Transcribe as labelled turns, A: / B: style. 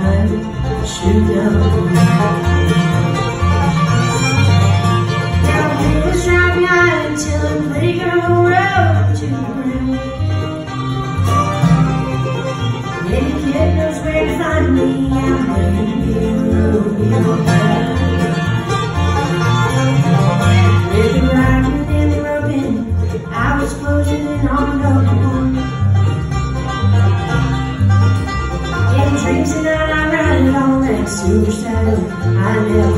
A: time shooting up. Down we was driving out until a pretty girl rode to the ground. Any kid knows where to find me. I'm ready to be a rodeo bound. With the riding and the roping, I was posing on Lierop-Boone. Getting drinks and I riding on that silver saddle. I never